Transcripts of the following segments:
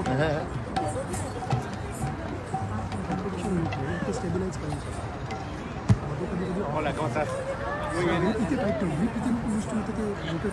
Stabilise करायचं. Hola, ¿cómo estás? Muy bien. इथे tight ठेवून मी तिथे गोष्टी होतं ते मोठं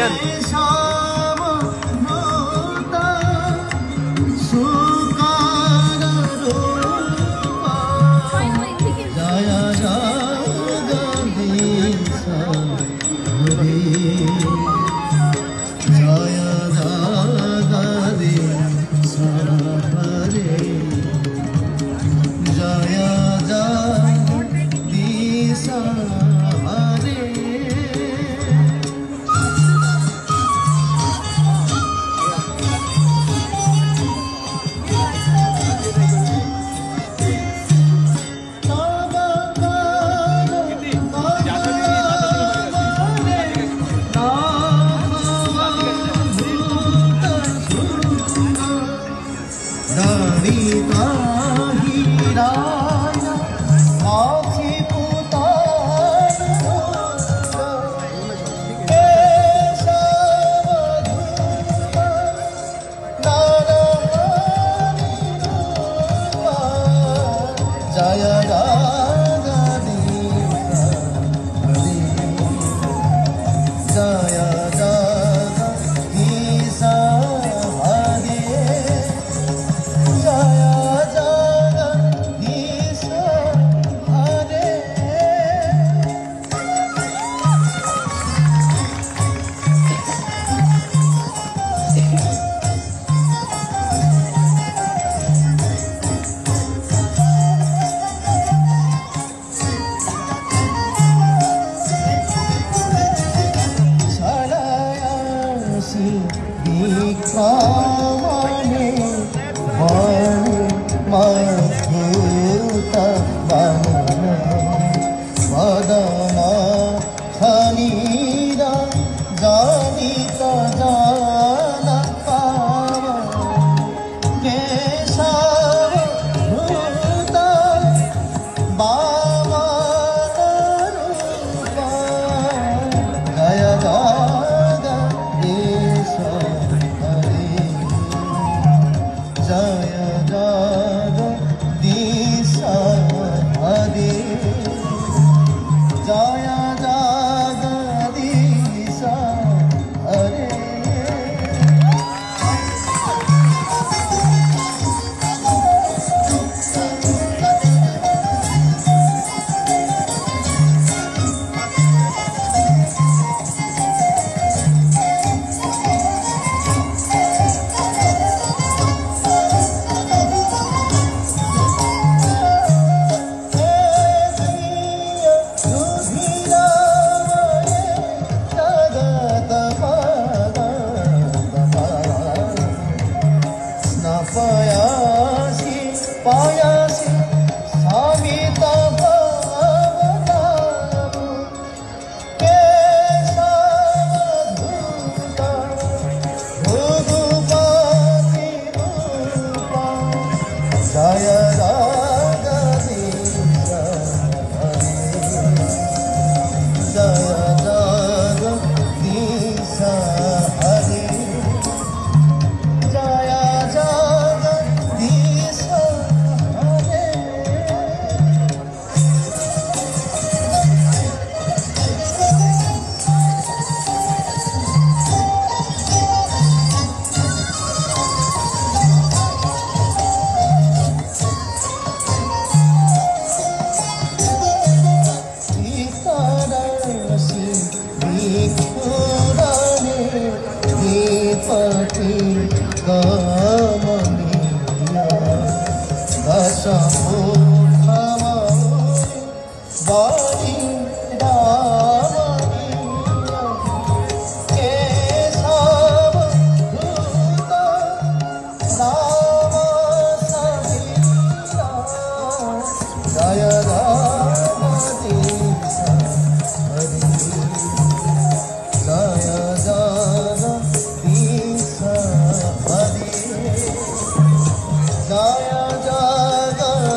जय Jagdish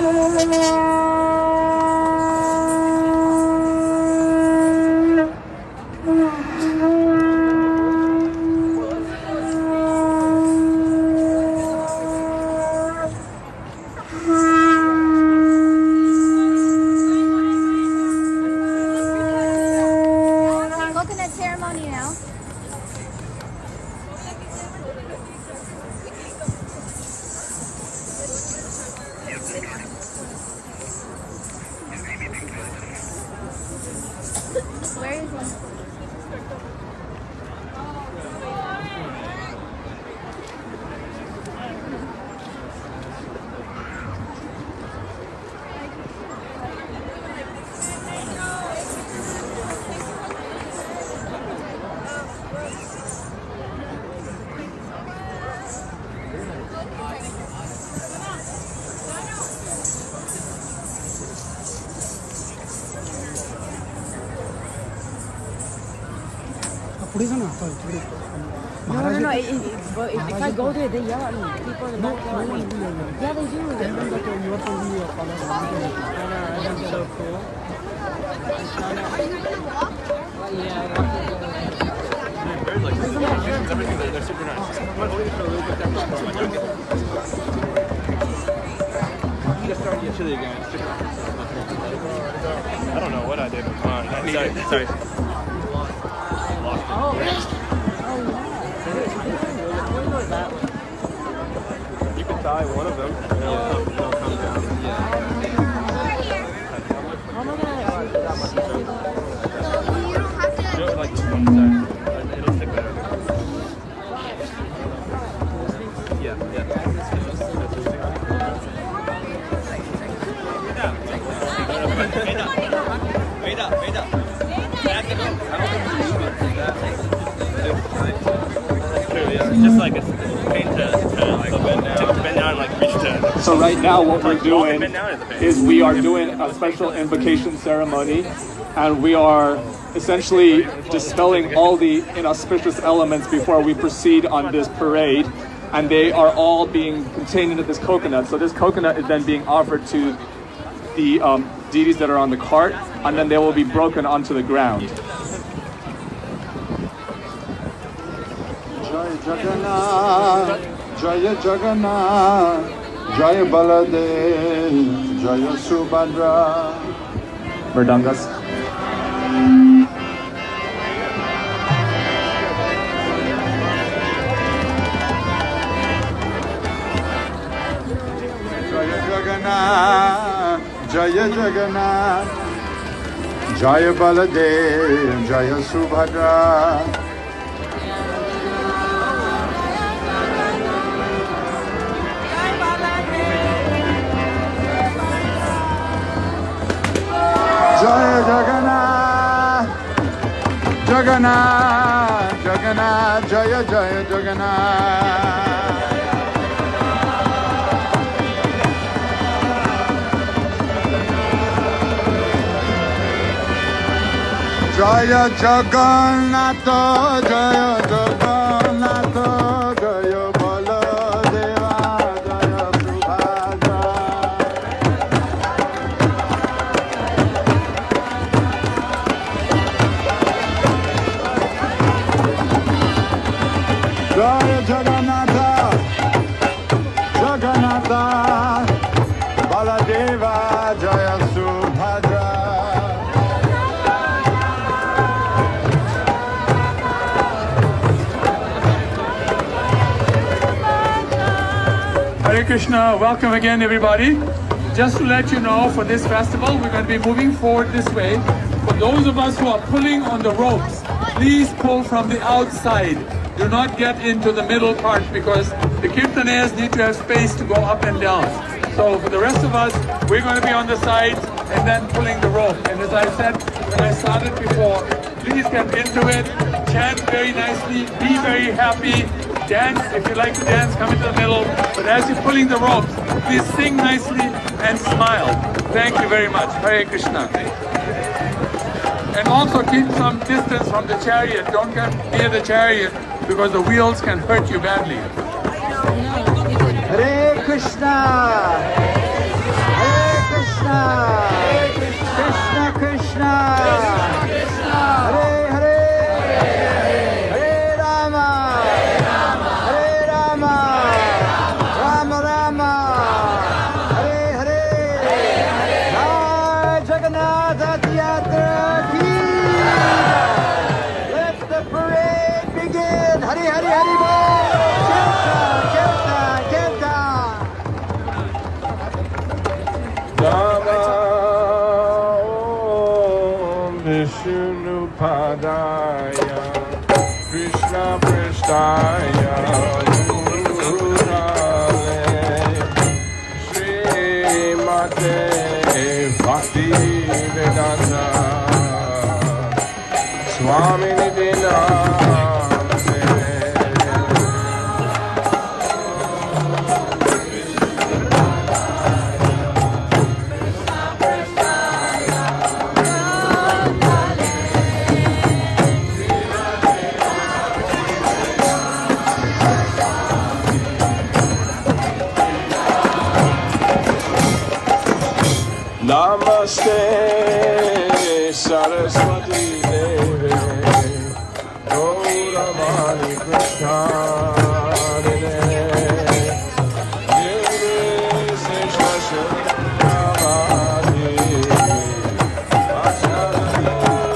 Coconut ceremony now. Where is he? पुढे जा ना आता पुढे No, if I go there, they yell at me. People in the back yell at me. Yeah, they do. tell them that you are from the color. That's so cool. Yeah, Everything, they're super nice. Chili again. I don't know what I did. Sorry. You can tie one of them. It'll come down. You don't have to. Do it like one side. It'll stick better. Yeah. Just like a paint to bend down, like reach to. So right now what we're doing is we are doing a special invocation ceremony, and we are essentially dispelling all the inauspicious elements before we proceed on this parade, and they are all being contained into this coconut. So this coconut is then being offered to the deities that are on the cart, and then they will be broken onto the ground. Jai Jagannath, Jaya Jagannath, Jaya Baladev, Jaya Subhadra. Mridangas. Jaya Jagannath, Jaya Jagannath, Jaya Baladev, Jaya Subhadra. Jaya Jagannath, Jagannath, Jagannath, Jaya Jaya Jagannath. Jaya Jagannath, Jaya Jagannath, Jaya Baladeva, Jaya Subhadra. Jaya Jagannatha, Jagannatha, Baladeva, Jaya Subhadra. Hare Krishna, welcome again everybody. Just to let you know, for this festival we're going to be moving forward this way. For those of us who are pulling on the ropes, please pull from the outside. Do not get into the middle part, because the Kirtanayas need to have space to go up and down. So for the rest of us, we're going to be on the sides and then pulling the rope. And as I said when I started before, please get into it, chant very nicely, be very happy, dance. If you like to dance, come into the middle. But as you're pulling the ropes, please sing nicely and smile. Thank you very much. Hare Krishna. And also keep some distance from the chariot. Don't get near the chariot, because the wheels can hurt you badly. Hare Krishna. Hare Rama Om Vishnu Padaya Krishna Prishtaya Gurudale Srimate Bhakti Vedanta Swami Nidinamate Namaste Saraswati Devi Gauravani Krishnadine Devi Seshwashavadi Vachari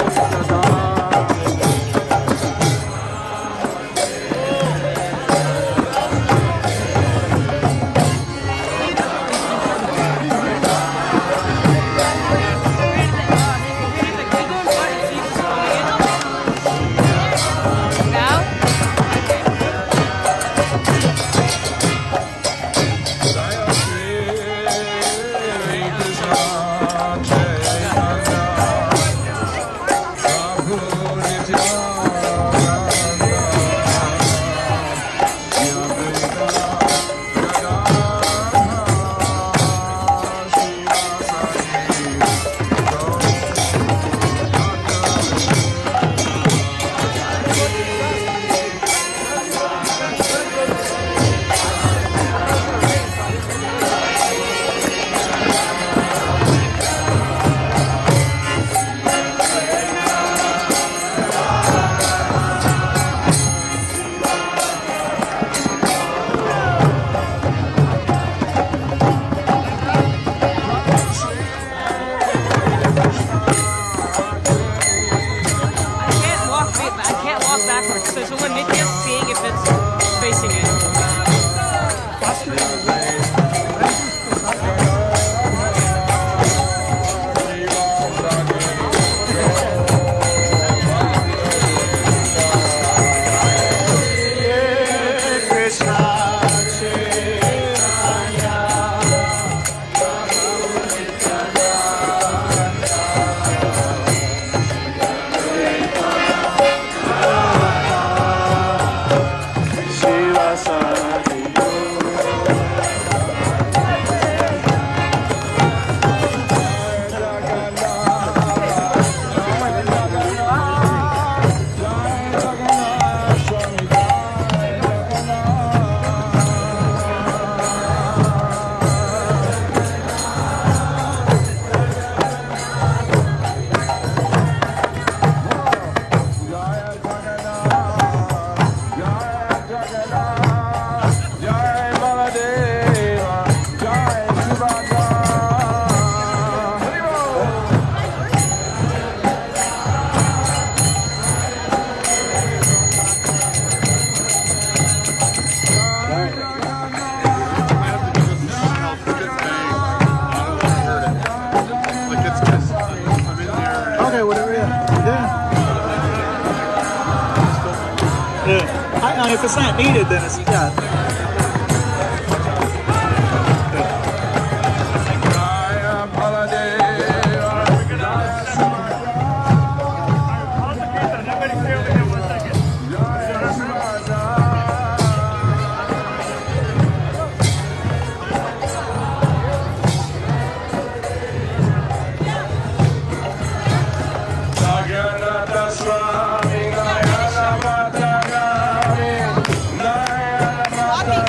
If it's not needed, then it's yeah. Walking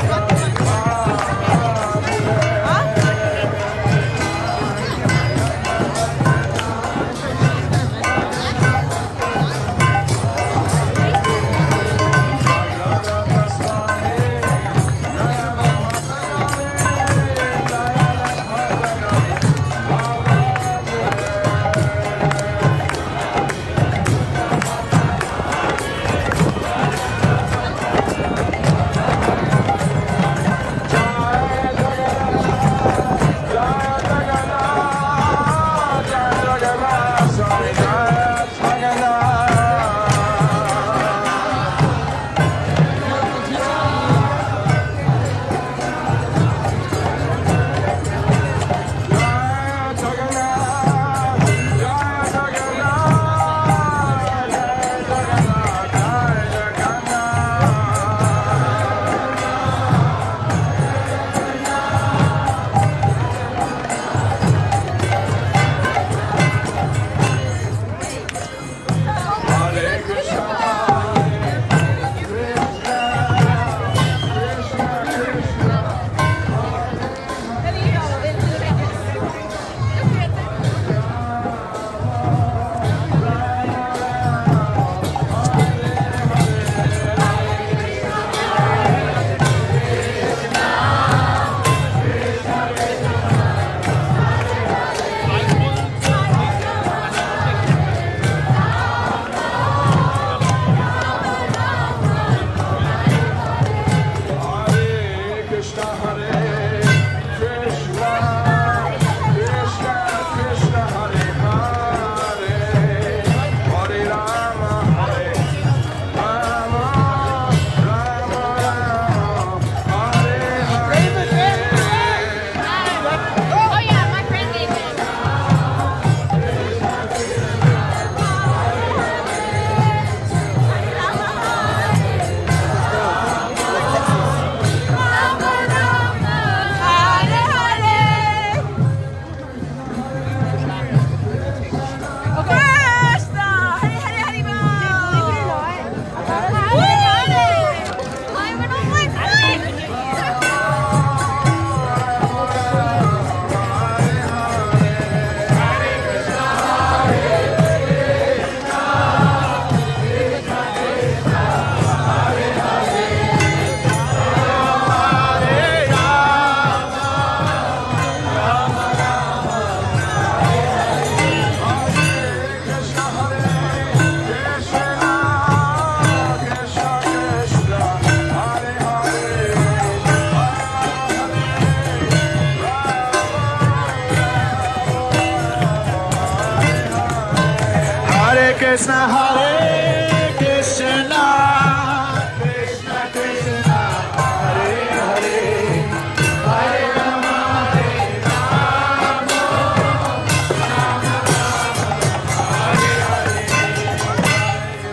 Krishna, Hare Krishna, Krishna Krishna, Hare Hare, Hare Rama, Hare Rama, Rama Rama, Hare Hare.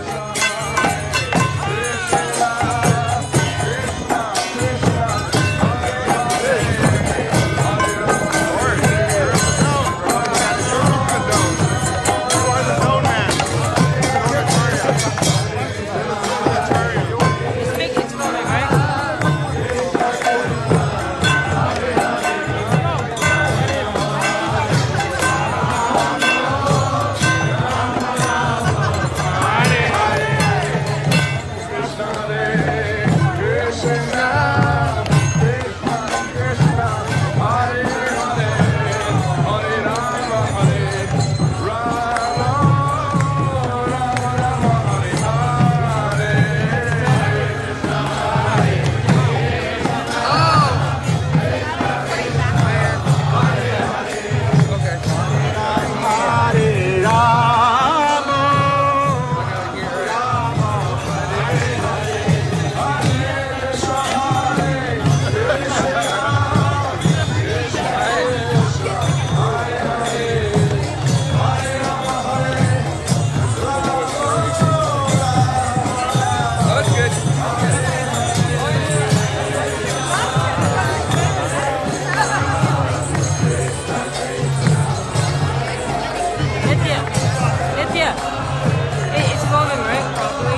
It's moving, right? Probably.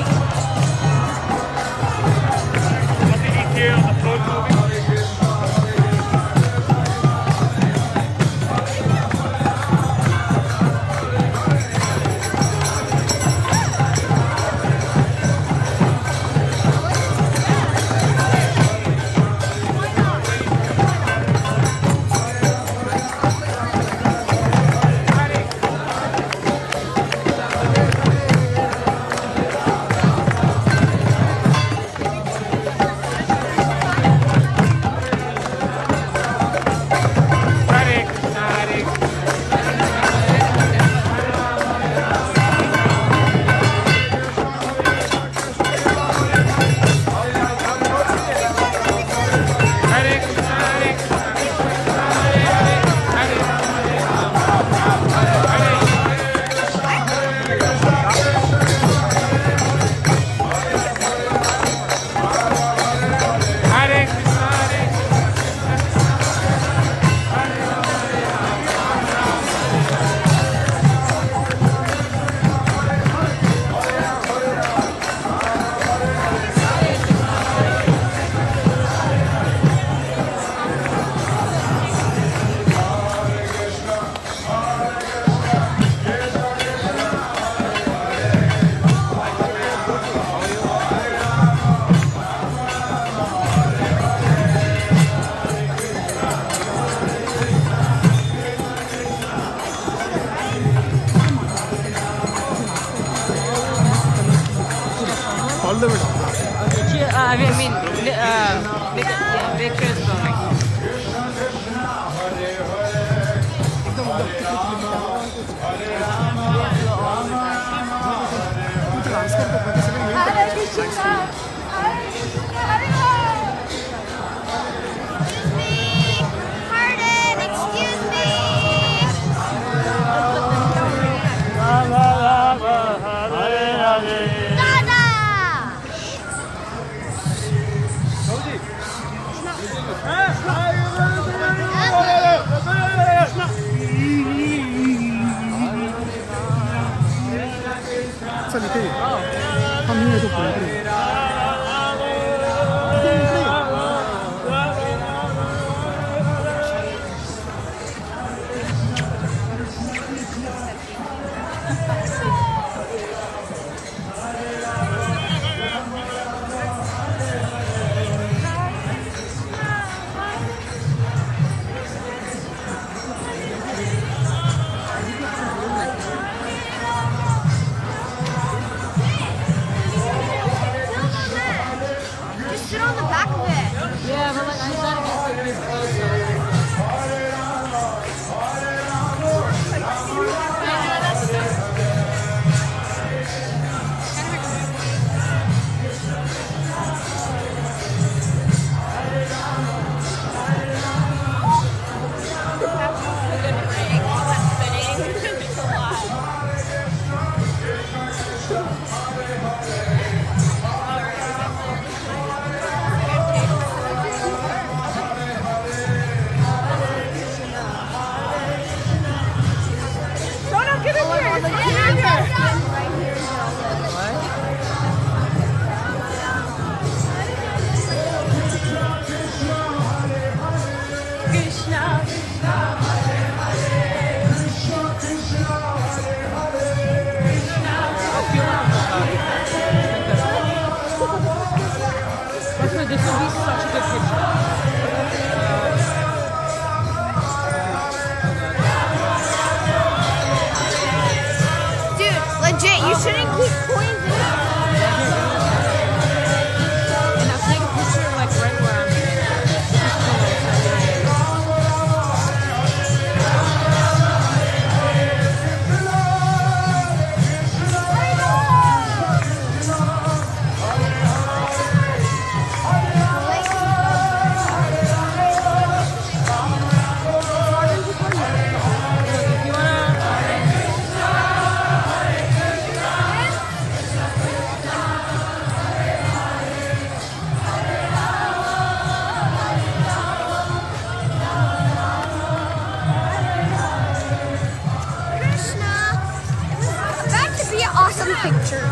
Victor's filming. Hare Krishna, Hare Krishna, Hare Rama. Excuse me, pardon, excuse me. Dada. 자, 밑에 화면에도 보여드려요. This will be such a good picture. Dude, legit, you shouldn't keep pointing. And I'll take a picture like right where I'm Awesome picture.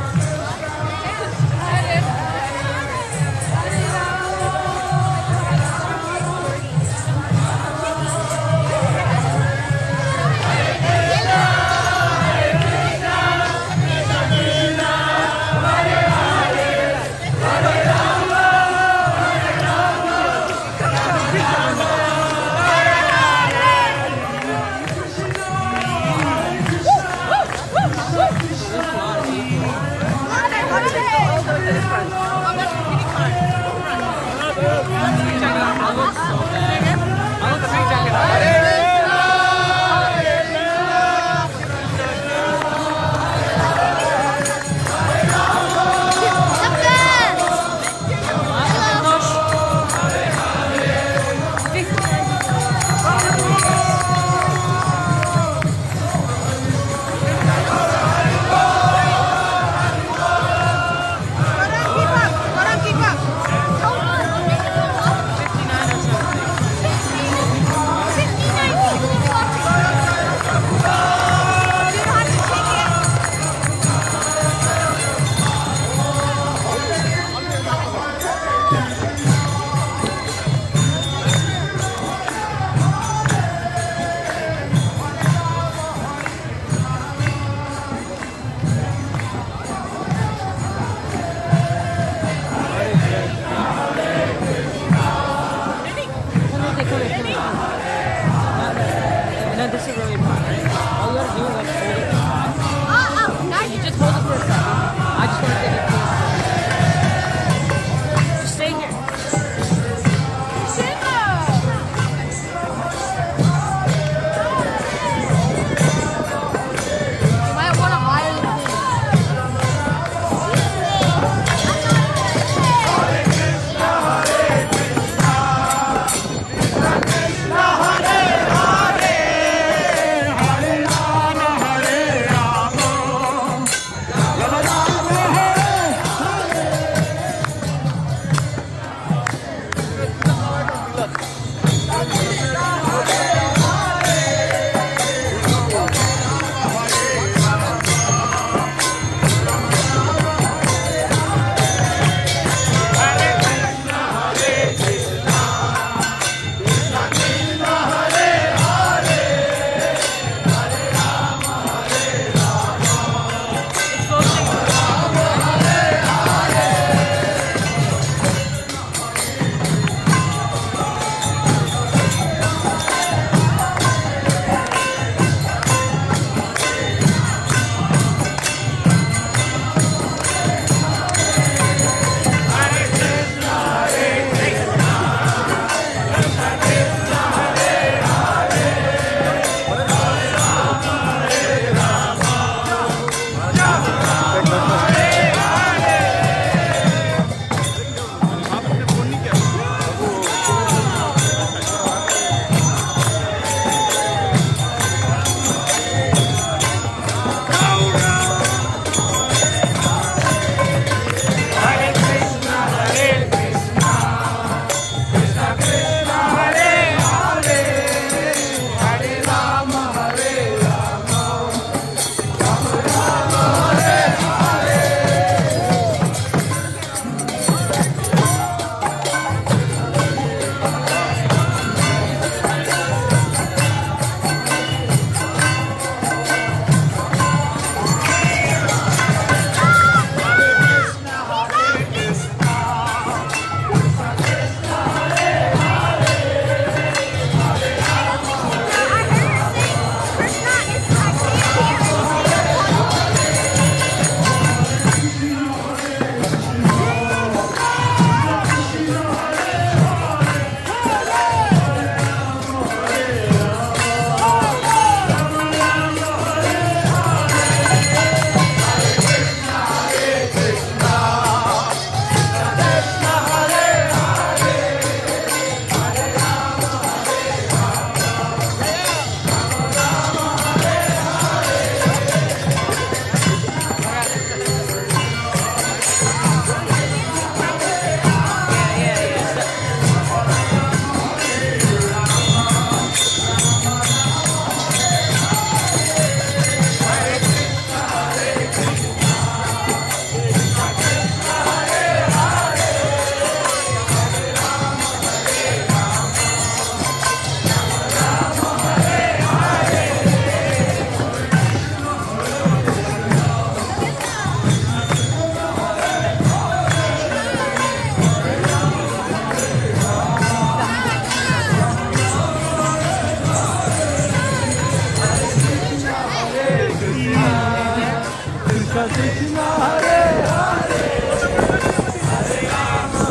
Krishna, Hare Hare, Hare Rama,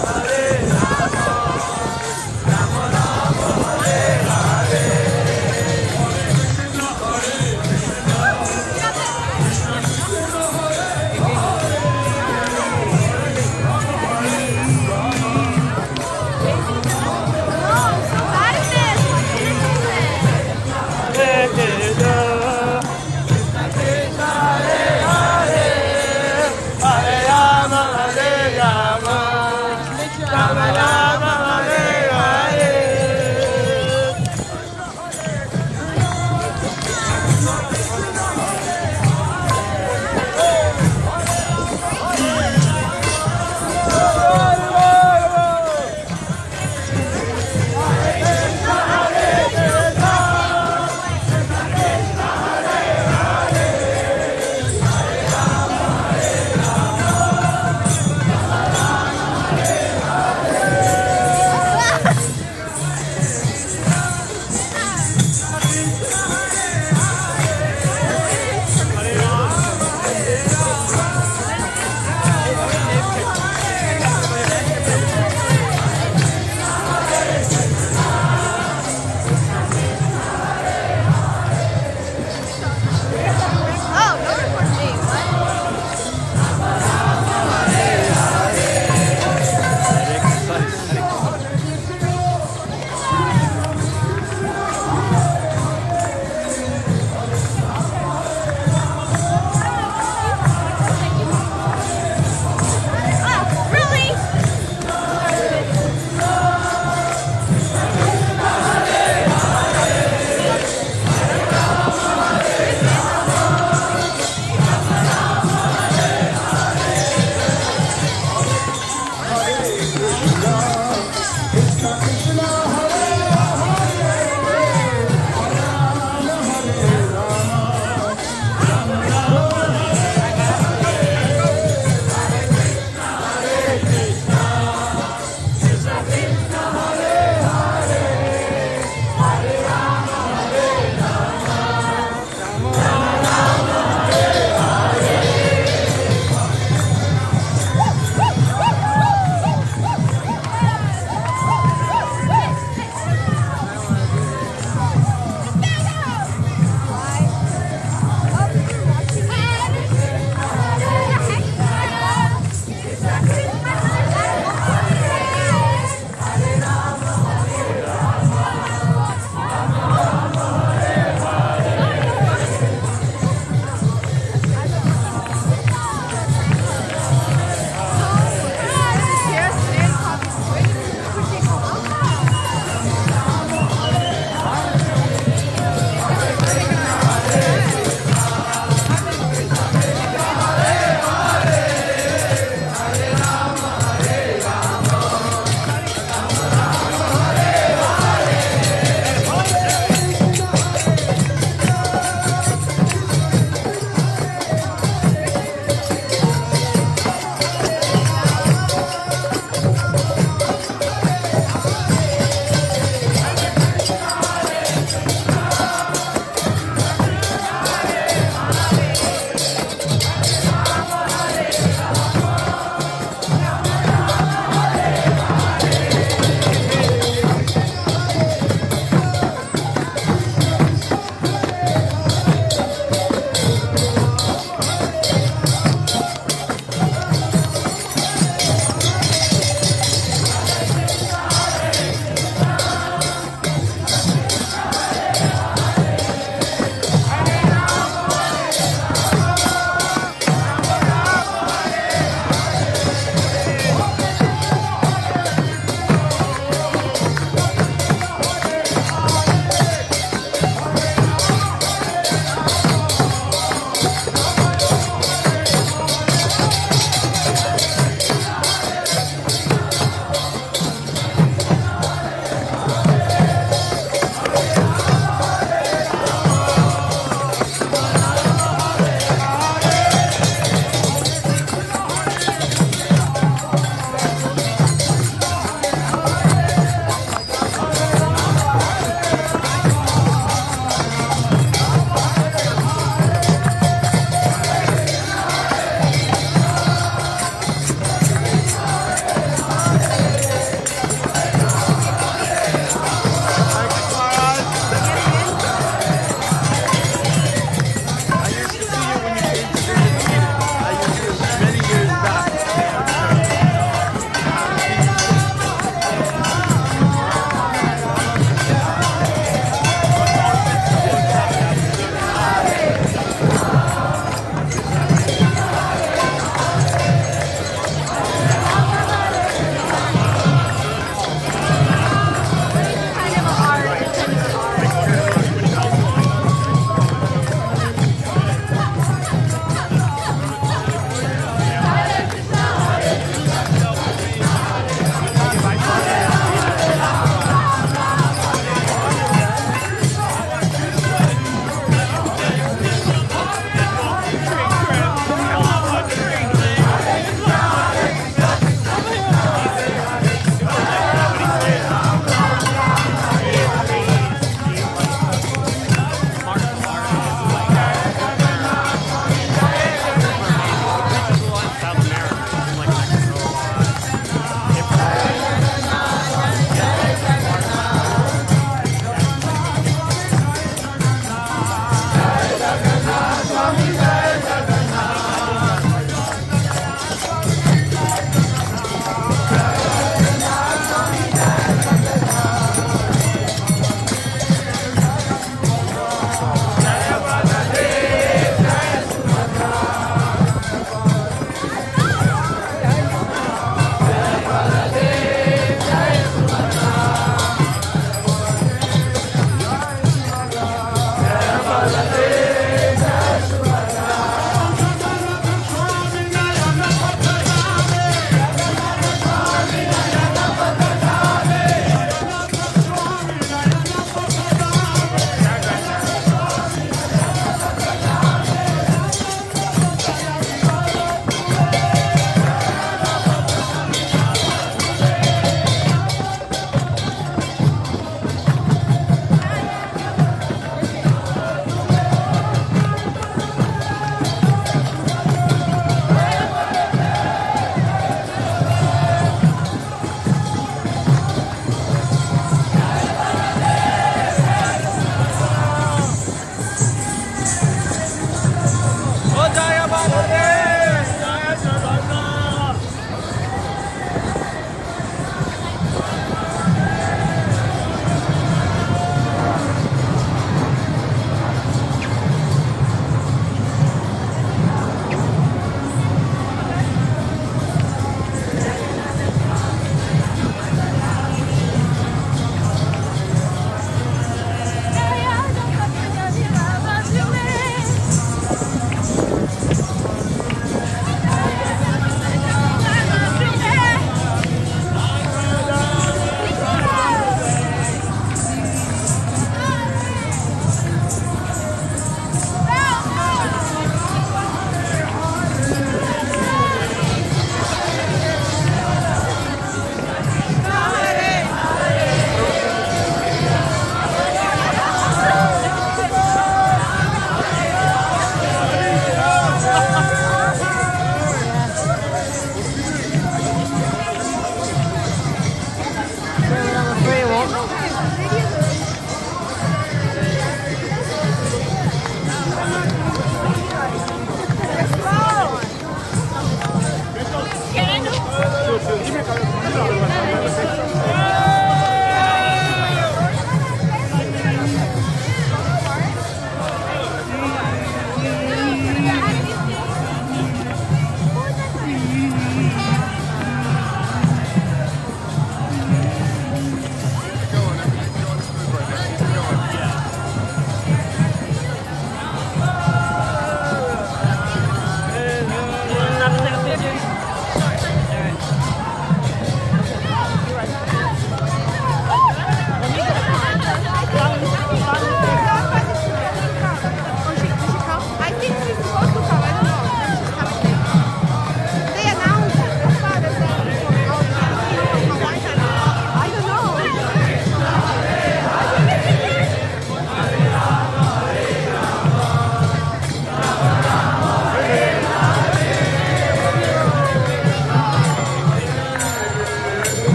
Rama Rama, Hare Hare.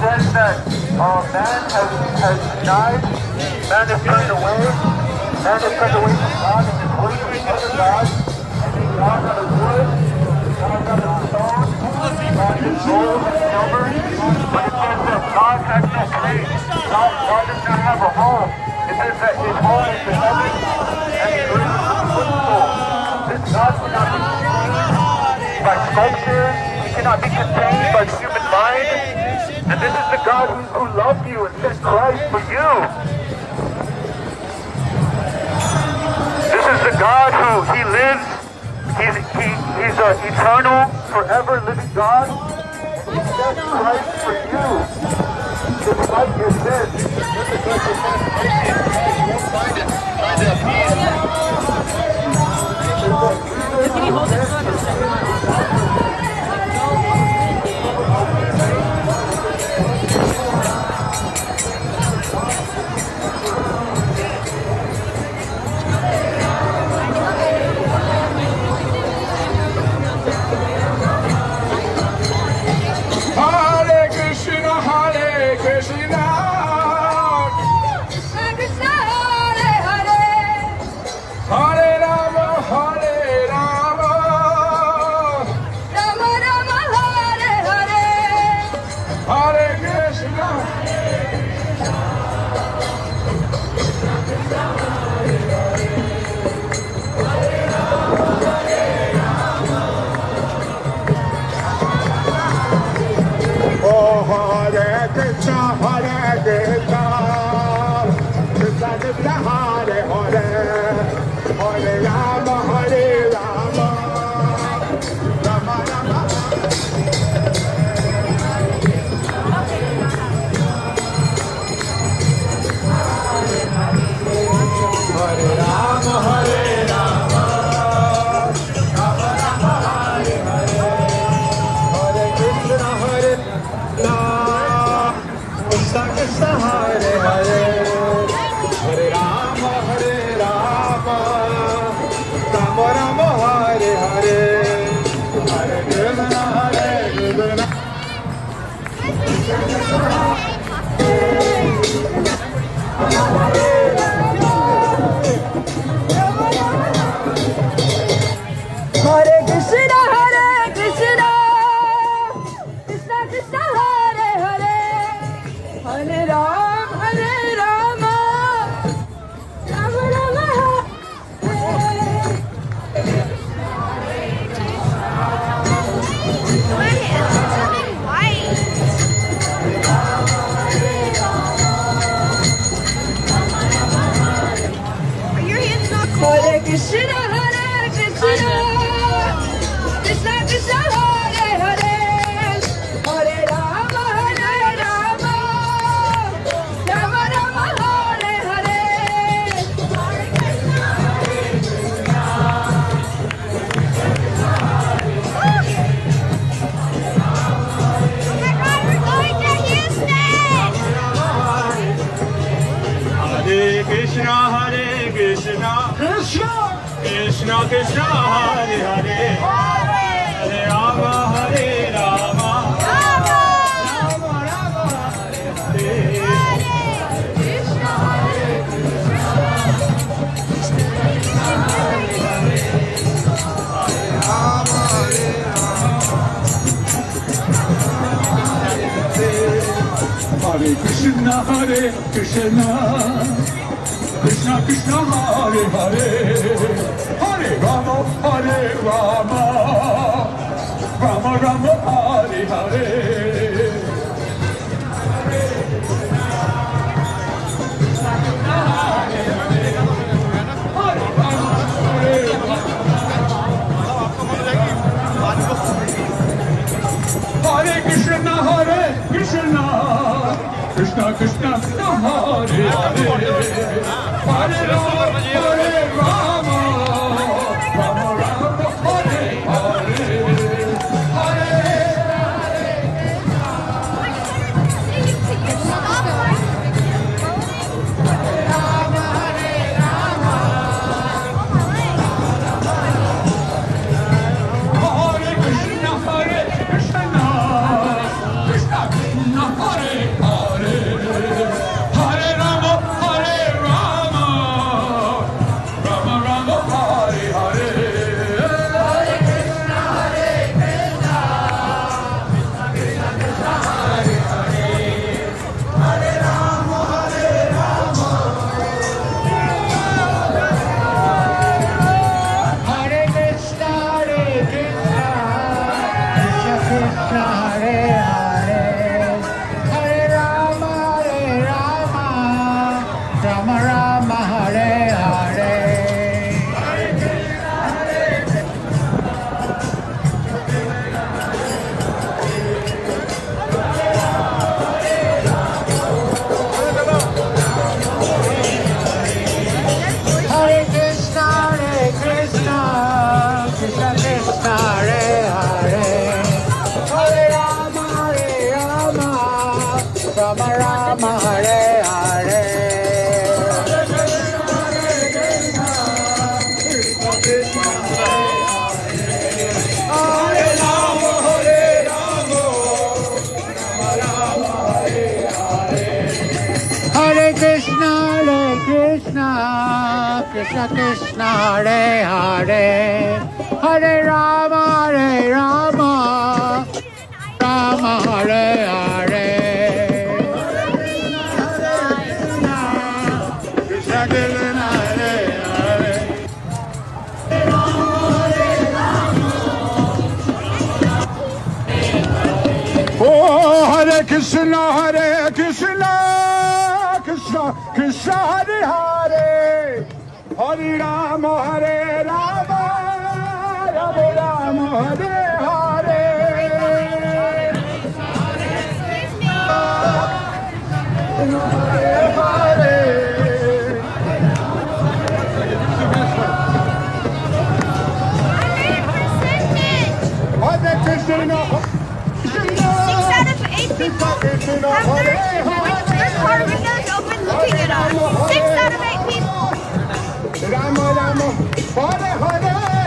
says that man has died, man has turned away from God and is worshiping other gods, and God out of wood, God out of stone, God is gold and silver. But it says that God has no place. God does not have a home. It says that his home is the heavens and the earth is his footstool. This God cannot be contained by sculpture. He cannot be contained by the human mind. And this is the God who loved you and sent Christ for you. This is the God who He lives. He's an eternal, forever living God. And He sent Christ for you. Despite your sins. Can you hold this one a second? Hare Krishna, Hare Krishna. Hare Rama, Hare Rama. Hare Krishna. Oh, Hare Krishna, Hare Krishna. Krishna Krishna, Hare Hare. Hare Rama, Hare Rama. Rama Rama. Hare Rama, Hare Rama. Rama Rama, Hare Hare. Hare Krishna, Hare Krishna. Krishna Krishna, Hare Hare. Hare Rama, Hare Rama. Rama Rama, Hare Hare. Hare Krishna, Hare Krishna. Hare Krishna, Hare Krishna, Krishna Krishna, Hare Hare, Hare Rama, Hare Rama, Rama Rama, Hare. My hands are turning white. Are your hands not cold? Hare Krishna, Hare Krishna, Krishna Krishna, Hare Hare, Hare Rama, Hare Rama, Rama Rama, Hare Hare. Oh my God, we're going to Houston! Hare Krishna, Hare Krishna, Krishna Krishna, Hare Hare, Hare Rama, Hare Rama, Rama Rama, Hare Hare Krishna, Hare Krishna, Krishna Krishna, Hare Hare, Hare Rama, Hare Rama, Rama Rama, Hare Hare. Hare Krishna, Hare Krishna, Krishna Krishna, Hare Hare, Hare Rama, Hare Rama, Rama Rama, Hare Hare, Hare. Hare Krishna, Hare Krishna, Krishna Krishna, Hare Rama Rama Hare Hare Hare Krishna, Krishna Krishna, Hare Hare, Hare Rama, Rama Hare Hare, Krishna Krishna, Hare Hare. Oh, Hare Krishna, Krishna Krishna, Hare Hare, Hare Rama, Rama Rama, Hare Hare. Their car windows open looking at us. 6 out of 8 people. Rama Rama, Hare Hare.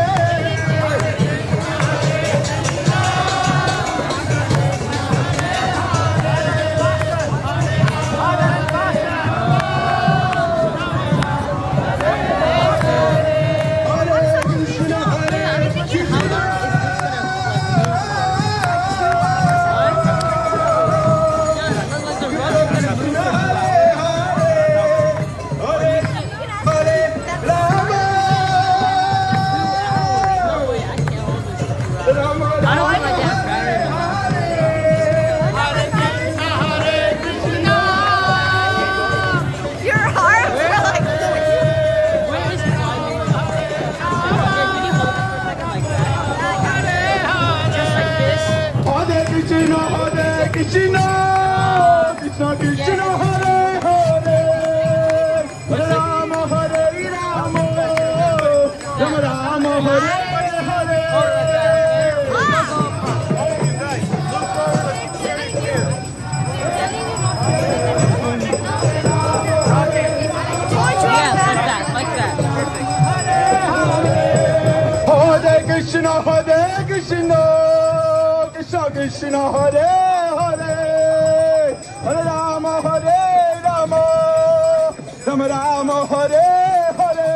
Krishna, Krishna Krishna, Hare Hare, Hare Rama, Hare Rama, Rama Rama, Hare Hare. Like that. Hare Krishna, Krishna Krishna, Hare Hare, Hare Rama, Rama Rama, Hare Hare.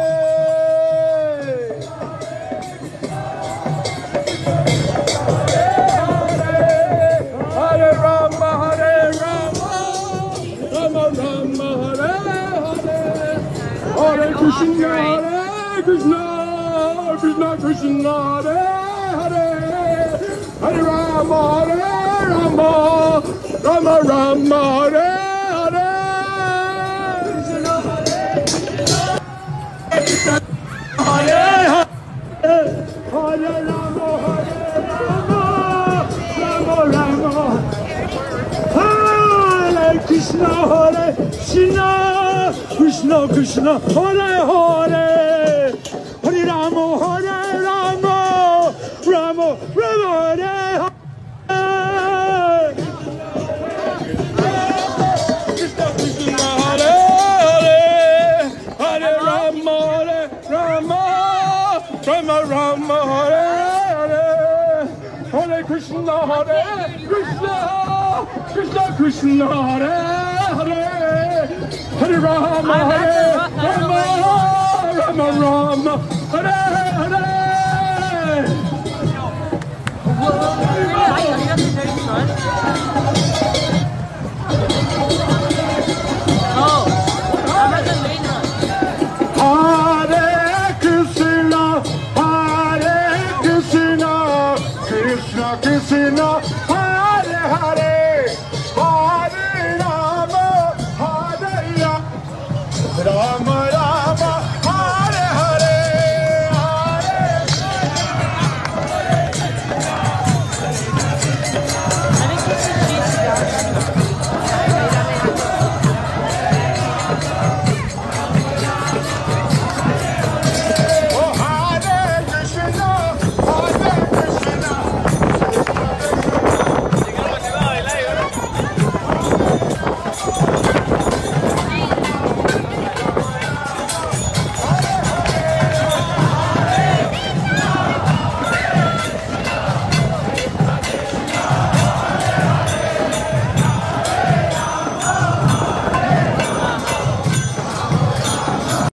Hare Rama, Rama Rama, Hare Hare. Hare Krishna, Krishna Krishna, Hare Hare, Hare Rama, Rama Rama, Hare Hare. Hare Hare Rama, Rama Rama, Hare Krishna, Krishna Krishna, Hare Hare, Hare Rama, Rama Hare Hare. Rama Hare Hare, Hare Krishna, Krishna Krishna, Hare Hare, Hare Rama, Rama Hare Hare. Whoa.